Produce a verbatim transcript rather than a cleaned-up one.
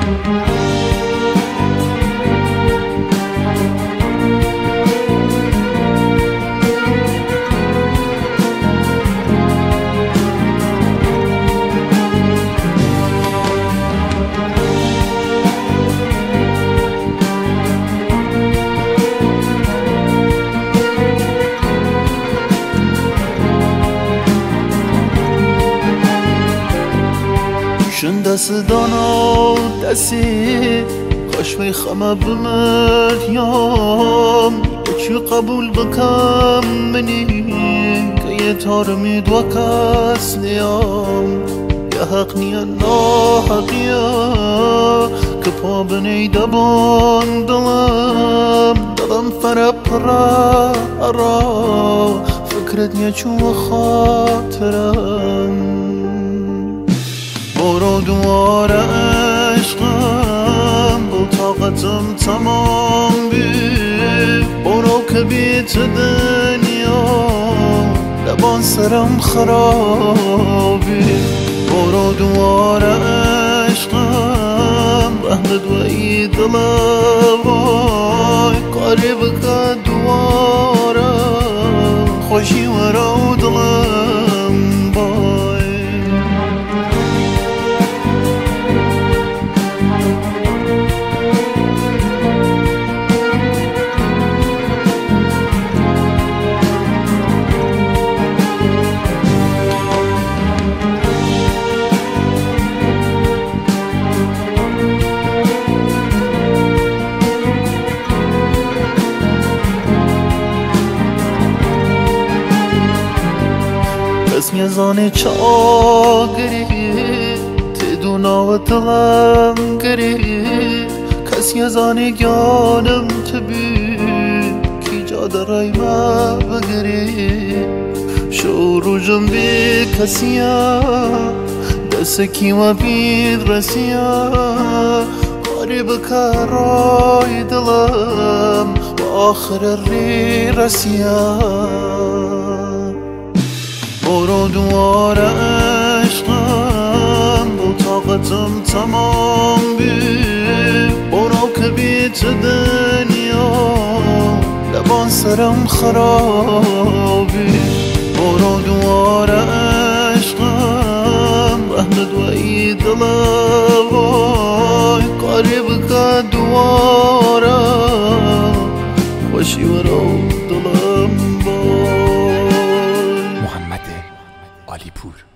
شن دست دانا دستی خوش می خمه بمریام چی قبول بکم منی که یه تارمی دو کس نیام یه حق نیا نا حقیا که پا بنی دبان دلم دلم فره پره ارا فکرت یه چو خاطرم برو دوار عشقم با طاقتم تمام بی برو که بیت دنیا لبان سرم خرابی برو دوار عشقم رحمت و ای دلوای قریب که دوارم خوشی و رو دلم بای کسی زانه چاگری تدونا و دلم گری کسی زانه گانم تبی کی جا درای ما بگری شورو جنبی کسیا دست کی و بید رسیا قریب کارای دلم و آخر ری رسیا برو دوار عشقم با طاقتم تمام بی برو که بیت دنیا لبان سرم خرابی برو دوار عشقم رحمت و ای دلوای قریب که دوارم خوشی و رو دلم با علیپور.